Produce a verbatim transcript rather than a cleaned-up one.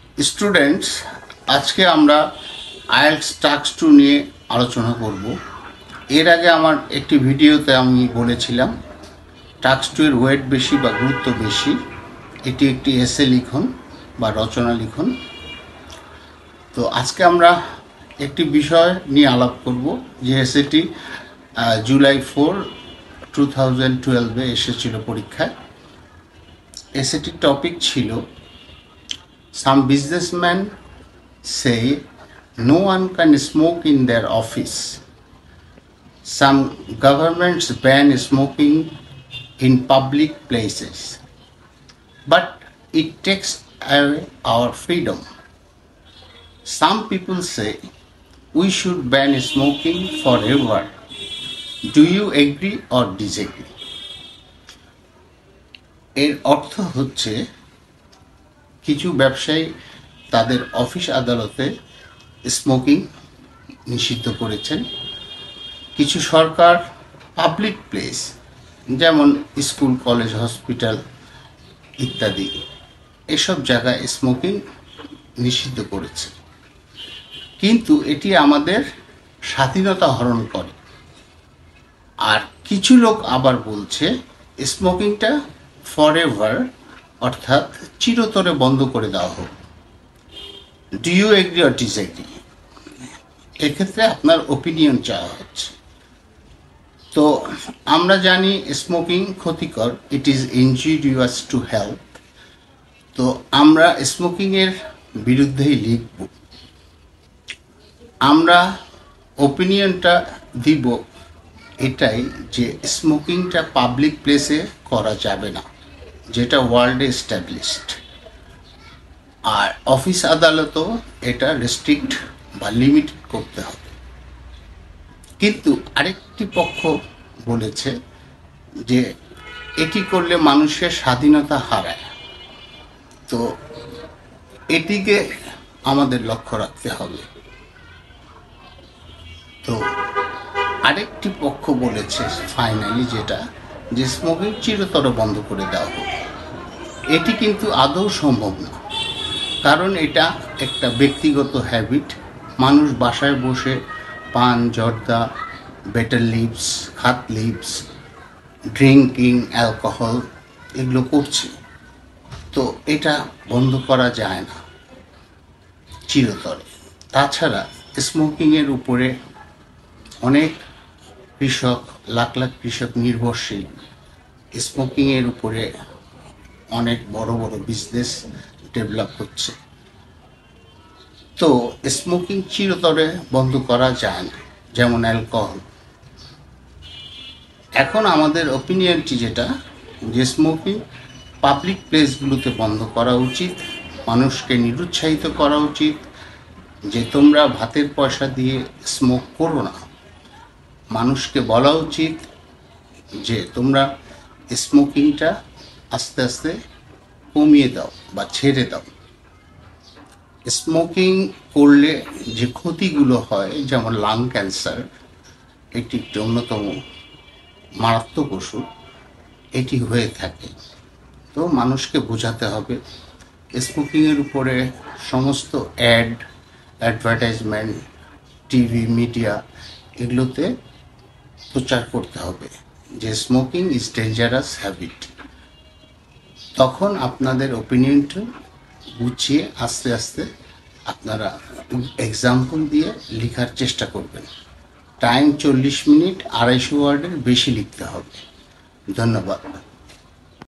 Students, আজকে আমরা IELTS task two নিয়ে আলোচনা করব। এর আগে আমার একটি ভিডিওতে আমি বলেছিলাম টাস্ক টু এর ওয়েট বেশি বা গুরুত্ব বেশি। এটি একটি এসে লিখন বা রচনা লিখন। তো আজকে আমরা একটি বিষয় নিয়ে আলাপ করব যে এসেটি জুলাই ফোর টু থাউজেন্ড টুয়েলভে এসেছিল পরীক্ষায়। এসেটির টপিক ছিল Some businessmen say no one can smoke in their office. Some governments ban smoking in public places. But it takes away our freedom. Some people say we should ban smoking forever. Do you agree or disagree? এর অর্থ হচ্ছে কিছু ব্যবসায়ী তাদের office আদালতে smoking নিষিদ্ধ করেছেন। কিছু সরকার পাবলিক প্লেস যেমন স্কুল, কলেজ, হসপিটাল ইত্যাদি এসব জায়গায় স্মোকিং নিষিদ্ধ করেছে। কিন্তু এটি আমাদের স্বাধীনতা হরণ করে। আর কিছু লোক আবার বলছে স্মোকিংটা ফরএভার অর্থাৎ চিরতরে বন্ধ করে দেওয়া হোক। Do you agree or disagree? এক্ষেত্রে আপনার ওপিনিয়ন চাওয়া হচ্ছে। তো আমরা জানি স্মোকিং ক্ষতিকর, it is injurious to health. তো আমরা স্মোকিংয়ের বিরুদ্ধেই লিখব। আমরা ওপিনিয়নটা দিব এটাই যে স্মোকিংটা পাবলিক প্লেসে করা যাবে না, যেটা ওয়ার্ল্ডে এস্টাবলিশড। আর অফিস আদালতও এটা রেস্ট্রিক্ট বা লিমিট করতে হবে। কিন্তু আরেকটি পক্ষ বলেছে যে এটি করলে মানুষের স্বাধীনতা হারায়। তো এটিকে আমাদের লক্ষ্য রাখতে হবে। তো আরেকটি পক্ষ বলেছে ফাইনালি যেটা যে স্মোকিং চিরতর বন্ধ করে দেওয়া হোক। এটি কিন্তু আদৌ সম্ভব না, কারণ এটা একটা ব্যক্তিগত হ্যাবিট। মানুষ বাসায় বসে পান, জর্দা, betel leaves, khat leaves, drinking, alcohol এগুলো করছে। তো এটা বন্ধ করা যায় না চিরতরে। তাছাড়া স্মোকিংয়ের উপরে অনেক কৃষক, লাখ লাখ কৃষক নির্ভরশীল। স্মোকিংয়ের উপরে অনেক বড় বড় বিজনেস ডেভেলপ হচ্ছে। তো স্মোকিং চিরতরে বন্ধ করা যায় না, যেমন অ্যালকোহল। এখন আমাদের ওপিনিয়নটি যেটা যে স্মোকিং পাবলিক প্লেসগুলোতে বন্ধ করা উচিত। মানুষকে নিরুৎসাহিত করা উচিত যে তোমরা ভাতের পয়সা দিয়ে স্মোক করো না। মানুষকে বলা উচিত যে তোমরা স্মোকিংটা আস্তে আস্তে কমিয়ে দাও বা ছেড়ে দাও। স্মোকিং করলে যে ক্ষতিগুলো হয়, যেমন লাং ক্যান্সার, এটি একটি অন্যতম মারাত্মক ওষুধ, এটি হয়ে থাকে। তো মানুষকে বোঝাতে হবে। স্মোকিংয়ের উপরে সমস্ত অ্যাড, অ্যাডভার্টাইজমেন্ট, টিভি, মিডিয়া এগুলোতে প্রচার করতে হবে যে স্মোকিং ইজ ডেঞ্জারাস হ্যাবিট। তখন আপনাদের ওপিনিয়নটা গুছিয়ে আস্তে আস্তে আপনারা এক্সাম্পল দিয়ে লেখার চেষ্টা করবেন। টাইম চল্লিশ মিনিট, আড়াইশো ওয়ার্ডের বেশি লিখতে হবে। ধন্যবাদ।